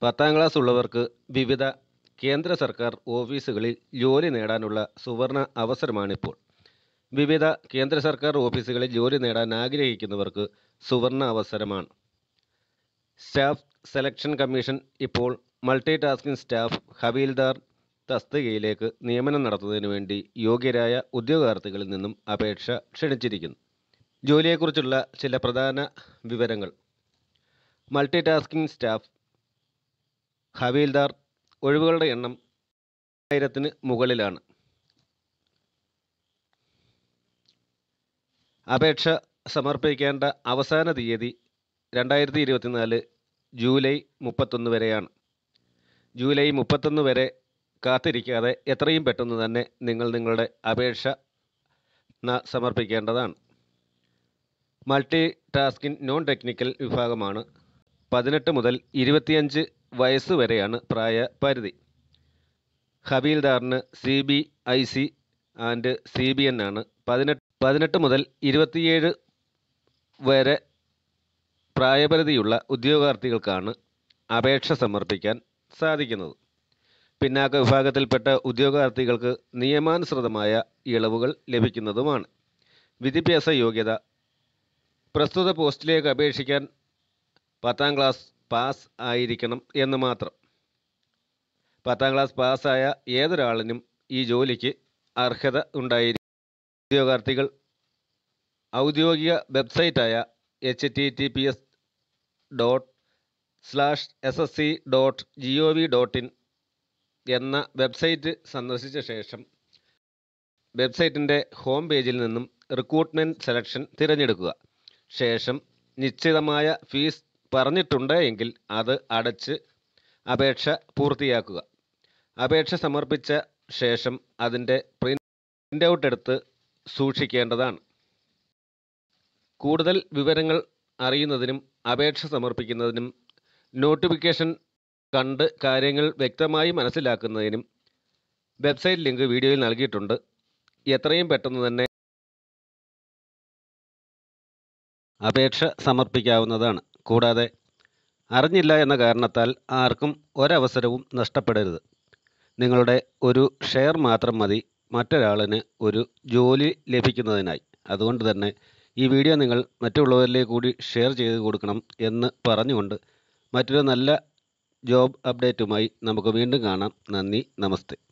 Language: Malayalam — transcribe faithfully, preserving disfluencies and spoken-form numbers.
പത്താം ക്ലാസ് ഉള്ളവർക്ക് വിവിധ കേന്ദ്ര സർക്കാർ ഓഫീസുകളിൽ ജോലി നേടാനുള്ള സുവർണ അവസരമാണിപ്പോൾ. വിവിധ കേന്ദ്ര സർക്കാർ ഓഫീസുകളിൽ ജോലി നേടാൻ ആഗ്രഹിക്കുന്നവർക്ക് സുവർണ അവസരമാണ്. സ്റ്റാഫ് സെലക്ഷൻ കമ്മീഷൻ ഇപ്പോൾ മൾട്ടി ടാസ്കിംഗ് സ്റ്റാഫ് ഹവീൽദാർ തസ്തികയിലേക്ക് നിയമനം നടത്തുന്നതിന് വേണ്ടി യോഗ്യരായ ഉദ്യോഗാർത്ഥികളിൽ നിന്നും അപേക്ഷ ക്ഷണിച്ചിരിക്കുന്നു. ജോലിയെക്കുറിച്ചുള്ള ചില പ്രധാന വിവരങ്ങൾ. മൾട്ടി ടാസ്കിംഗ് സ്റ്റാഫ് ഹവീൽദാർ ഒഴിവുകളുടെ എണ്ണം ആയിരത്തിന് മുകളിലാണ്. അപേക്ഷ സമർപ്പിക്കേണ്ട അവസാന തീയതി രണ്ടായിരത്തി ഇരുപത്തിനാല് ജൂലൈ മുപ്പത്തൊന്ന് വരെയാണ്. ജൂലൈ മുപ്പത്തൊന്ന് വരെ കാത്തിരിക്കാതെ എത്രയും പെട്ടെന്ന് തന്നെ നിങ്ങൾ നിങ്ങളുടെ അപേക്ഷ സമർപ്പിക്കേണ്ടതാണ്. മൾട്ടി ടാസ്കിംഗ് നോൺ ടെക്നിക്കൽ വിഭാഗമാണ്. പതിനെട്ട് മുതൽ ഇരുപത്തിയഞ്ച് വയസ്സ് വരെയാണ് പ്രായപരിധി. ഹവീൽദാറിന് C B I C and C B N ആണ്. പതിനെട്ട് പതിനെട്ട് മുതൽ ഇരുപത്തിയേഴ് വരെ പ്രായപരിധിയുള്ള ഉദ്യോഗാർത്ഥികൾക്കാണ് അപേക്ഷ സമർപ്പിക്കാൻ സാധിക്കുന്നത്. പിന്നാക്ക വിഭാഗത്തിൽപ്പെട്ട ഉദ്യോഗാർത്ഥികൾക്ക് നിയമാനുസൃതമായ ഇളവുകൾ ലഭിക്കുന്നതുമാണ്. വിദ്യാഭ്യാസ യോഗ്യത. പ്രസ്തുത പോസ്റ്റിലേക്ക് അപേക്ഷിക്കാൻ പത്താം ക്ലാസ് പാസ് ആയിരിക്കണം എന്ന് മാത്രം. പത്താം ക്ലാസ് പാസ്സായ ഏതൊരാളിനും ഈ ജോലിക്ക് അർഹത ഉണ്ടായിരിക്കും. ഉദ്യോഗാർത്ഥികൾ ഔദ്യോഗിക വെബ്സൈറ്റായ H T T P S dot slash S S C dot G O V dot in എന്ന വെബ്സൈറ്റ് സന്ദർശിച്ച ശേഷം വെബ്സൈറ്റിൻ്റെ ഹോം പേജിൽ നിന്നും റിക്രൂട്ട്മെൻറ്റ് സെലക്ഷൻ തിരഞ്ഞെടുക്കുക. ശേഷം നിശ്ചിതമായ ഫീസ് പറഞ്ഞിട്ടുണ്ട് എങ്കിൽ അത് അടച്ച് അപേക്ഷ പൂർത്തിയാക്കുക. അപേക്ഷ സമർപ്പിച്ച ശേഷം അതിൻ്റെ പ്രിൻ്റ് ഔട്ട് എടുത്ത് സൂക്ഷിക്കേണ്ടതാണ്. കൂടുതൽ വിവരങ്ങൾ അറിയുന്നതിനും അപേക്ഷ സമർപ്പിക്കുന്നതിനും നോട്ടിഫിക്കേഷൻ കണ്ട് കാര്യങ്ങൾ വ്യക്തമായി മനസ്സിലാക്കുന്നതിനും വെബ്സൈറ്റ് ലിങ്ക് വീഡിയോയിൽ നൽകിയിട്ടുണ്ട്. എത്രയും പെട്ടെന്ന് തന്നെ അപേക്ഷ സമർപ്പിക്കാവുന്നതാണ്. കൂടാതെ അറിഞ്ഞില്ല എന്ന കാരണത്താൽ ആർക്കും ഒരവസരവും നഷ്ടപ്പെടരുത്. നിങ്ങളുടെ ഒരു ഷെയർ മാത്രം മതി മറ്റൊരാളിന് ഒരു ജോലി ലഭിക്കുന്നതിനായി. അതുകൊണ്ട് തന്നെ ഈ വീഡിയോ നിങ്ങൾ മറ്റുള്ളവരിലേക്ക് കൂടി ഷെയർ ചെയ്ത് കൊടുക്കണം എന്ന് പറഞ്ഞുകൊണ്ട് മറ്റൊരു നല്ല ജോബ് അപ്ഡേറ്റുമായി നമുക്ക് വീണ്ടും കാണാം. നന്ദി, നമസ്തേ.